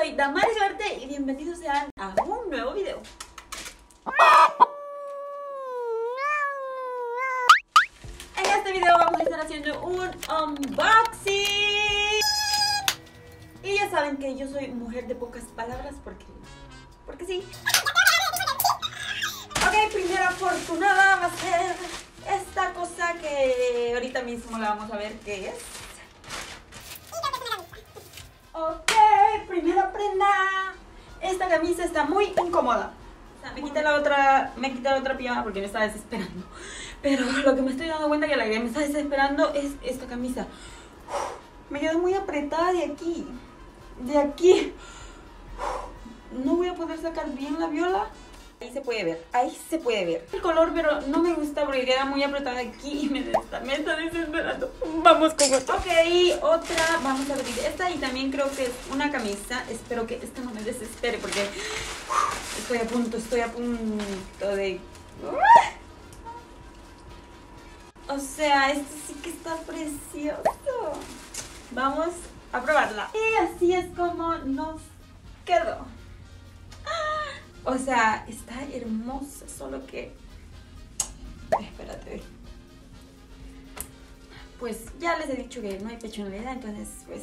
soy Damaris Ugarte y bienvenidos sean a un nuevo video. En este video vamos a estar haciendo un unboxing. Y ya saben que yo soy mujer de pocas palabras porque sí. Ok, primera afortunada va a ser esta cosa que ahorita mismo la vamos a ver qué es. Ok, primera prenda. Esta camisa está muy incómoda. O sea, me quité la otra pijama porque me estaba desesperando. Pero lo que me estoy dando cuenta que la que me está desesperando es esta camisa. Me quedó muy apretada de aquí. De aquí. No voy a poder sacar bien la viola. Ahí se puede ver el color, pero no me gusta porque queda muy apretada aquí y me está desesperando. Vamos con otra. Ok, otra, vamos a abrir esta y también creo que es una camisa. Espero que esta no me desespere porque estoy a punto de... O sea, esto sí que está precioso. Vamos a probarla. Y así es como nos quedó. O sea, está hermosa, solo que... Espérate. Pues ya les he dicho que no hay pechonalidad, entonces pues...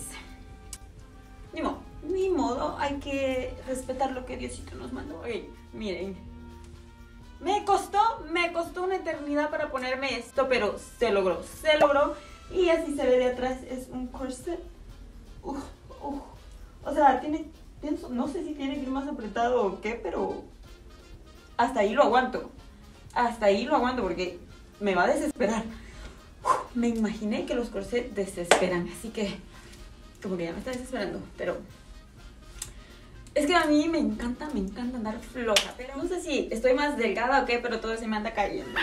Ni modo, hay que respetar lo que Diosito nos mandó. Oye, miren. Me costó una eternidad para ponerme esto, pero se logró. Y así se ve de atrás, es un corset. O sea, no sé si tiene que ir más apretado o qué, pero hasta ahí lo aguanto. Porque me va a desesperar. Me imaginé que los corsets desesperan, así que como que ya me está desesperando, pero es que a mí me encanta andar floja, pero no sé si estoy más delgada o qué, pero todo se me anda cayendo.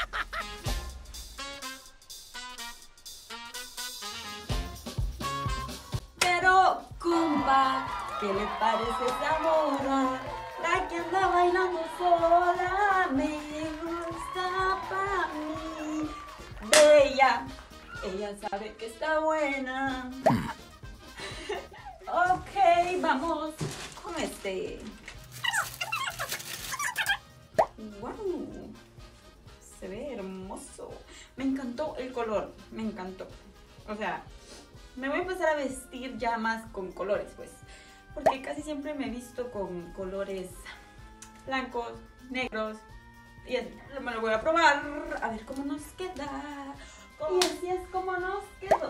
Pero, compa, ¿qué le parece esa morra? La que anda bailando sola, me gusta pa' mí. Bella, ella sabe que está buena. Ok, vamos con este. Wow, se ve hermoso. Me encantó el color, me encantó. O sea, me voy a empezar a vestir ya más con colores, pues. Porque casi siempre me he visto con colores blancos, negros. Y así, me lo voy a probar. A ver cómo nos queda. Y así es como nos quedó.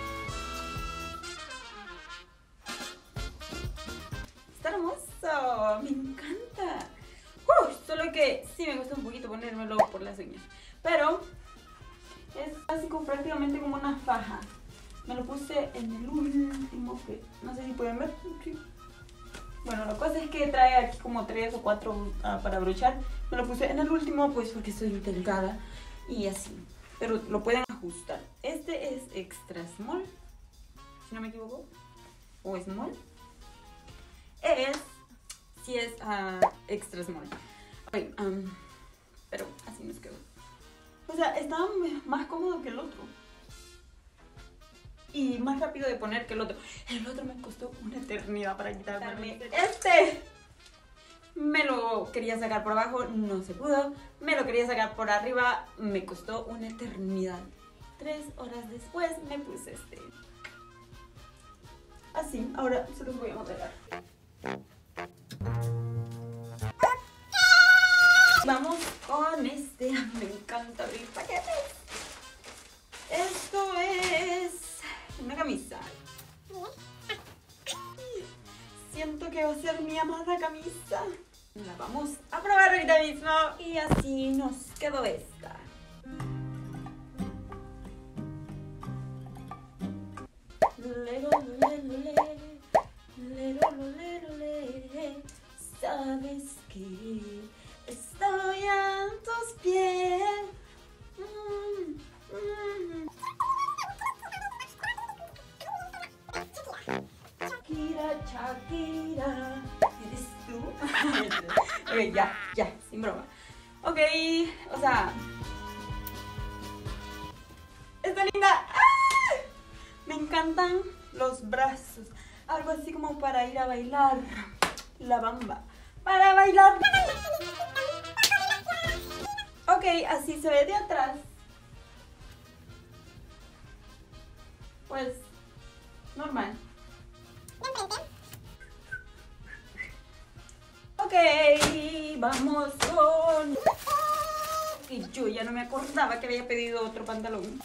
Está hermoso, me encanta. Solo que sí me gusta un poquito ponérmelo por las uñas. Pero es así como prácticamente como una faja. Me lo puse en el último, que no sé si pueden ver. Sí. Bueno, la cosa es que trae aquí como 3 o 4 para brochar. Me lo puse en el último pues porque soy delgada y así. Pero lo pueden ajustar. Este es extra small, si no me equivoco. O small. Sí es extra small. Okay, pero así nos quedó. O sea, está más cómodo que el otro. Y más rápido de poner que el otro. El otro me costó una eternidad para quitarme. Este me lo quería sacar por abajo, no se pudo. Me lo quería sacar por arriba, me costó una eternidad. 3 horas después me puse este. Así, ahora se los voy a modelar. Vamos con este. Me encanta abrir paquetes. Esto es una camisa. Siento que va a ser mi amada camisa. La vamos a probar ahorita mismo. Y así nos quedó esta. Sabes que estoy a tus pies. Shakira, ¿eres tú? Ok, ya, sin broma. Ok, o sea, está linda. ¡Ah! Me encantan los brazos. algo así como para ir a bailar la bamba. Para bailar. Ok, así se ve de atrás. Pues, normal. Ok, vamos con... Y yo ya no me acordaba que había pedido otro pantalón.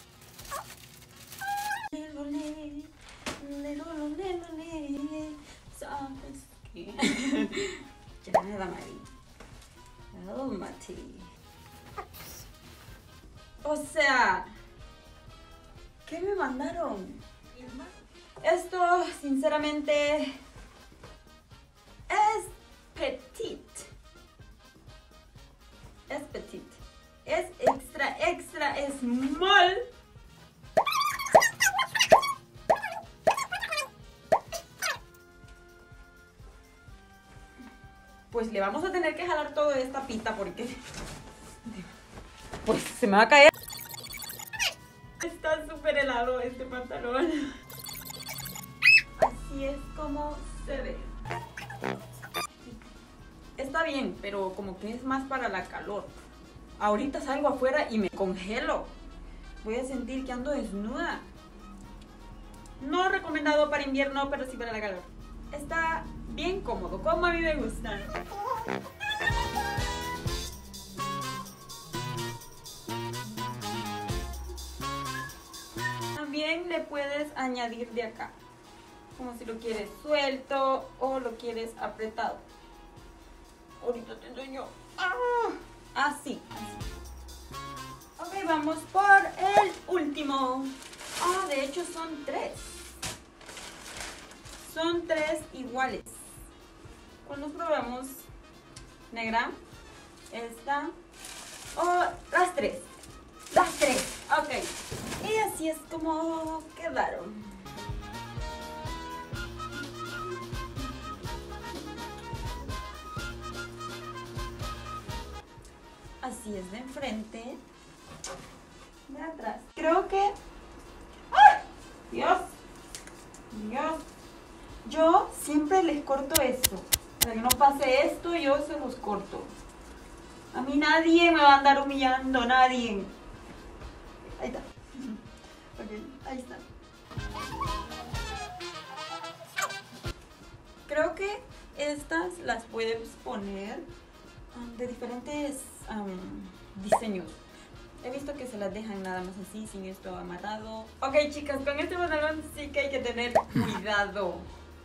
¿Sabes qué? Ya me da Mari. Oh, Mati. O sea, ¿qué me mandaron? Esto, sinceramente, es petit. Es petit. Es extra small. Pues le vamos a tener que jalar todo de esta pita porque pues se me va a caer. Está súper helado este pantalón. Así es como se ve. Está bien, pero como que es más para la calor. Ahorita salgo afuera y me congelo. Voy a sentir que ando desnuda. No recomendado para invierno, pero sí para la calor. Está bien cómodo, como a mí me gusta. También le puedes añadir de acá, como si lo quieres suelto o lo quieres apretado. Ahorita te enseño. Así. Ok, vamos por el último. De hecho son 3. Son 3 iguales. ¿Cuál nos probamos? Negra. Esta. Las 3. Las 3. Ok. Y así es como quedaron. Así es de enfrente. De atrás. Creo que... ¡ay! Dios. Dios. Yo siempre les corto esto. Para que no pase esto, yo se los corto. A mí nadie me va a andar humillando. Nadie. Ahí está. Ok, ahí está. Creo que estas las puedes poner de diferentes diseños. He visto que se las dejan nada más así, sin esto amarrado. Ok, chicas, con este pantalón sí que hay que tener cuidado.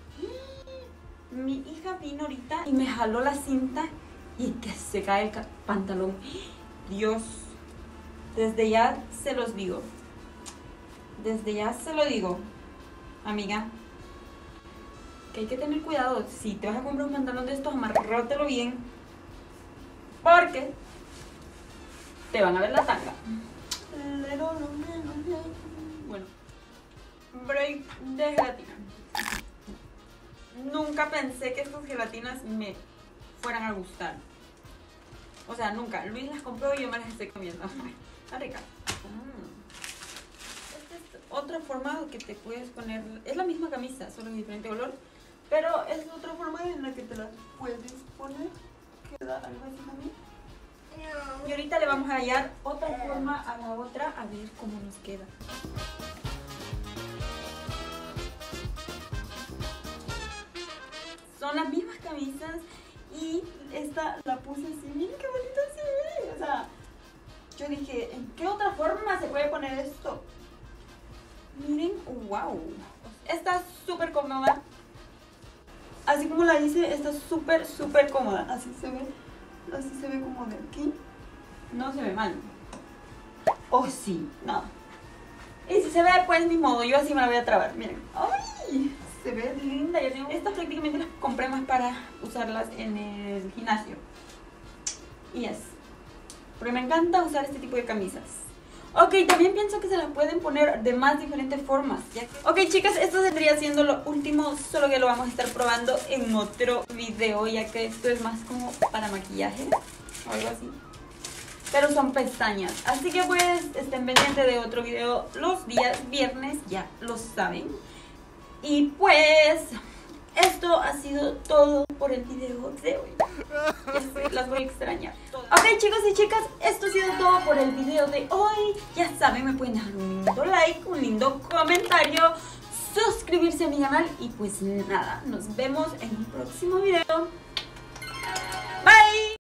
Mi hija vino ahorita y me jaló la cinta y que se cae el pantalón. Dios, desde ya se los digo. Desde ya se lo digo, amiga, que hay que tener cuidado. Si te vas a comprar un pantalón de estos, amarrártelo bien, porque te van a ver la tanga. Bueno, break de gelatina. Nunca pensé que estas gelatinas me fueran a gustar. O sea, nunca. Luis las compró y yo me las estoy comiendo. Está rica. Esta es otra forma que te puedes poner. Es la misma camisa, solo en diferente color. Pero es otra forma en la que te las puedes poner. Queda algo así también. Y ahorita le vamos a hallar otra forma a la otra, a ver cómo nos queda. Son las mismas camisas y esta la puse así. Miren qué bonita se ve. O sea, yo dije, ¿en qué otra forma se puede poner esto? Miren, wow. Está súper cómoda. Así como la hice, está súper cómoda. Así se ve como de aquí. No se ve mal. Oh, sí, no. Y si se ve, pues ni modo, yo así me la voy a trabar. Miren. ¡Ay! Se ve linda. Yo tengo... Estas prácticamente las compré más para usarlas en el gimnasio. Y es. Porque me encanta usar este tipo de camisas. Ok, también pienso que se las pueden poner de más diferentes formas, ya que... Ok, chicas, esto vendría siendo lo último, solo que lo vamos a estar probando en otro video, ya que esto es más como para maquillaje o algo así. Pero son pestañas, así que pues estén pendientes de otro video los días viernes, ya lo saben. Y pues esto ha sido todo por el video de hoy. Las voy a extrañar. Ok, chicos y chicas, esto ha sido todo por el video de hoy. Ya saben, me pueden dejar un lindo like, un lindo comentario, suscribirse a mi canal y pues nada, nos vemos en un próximo video.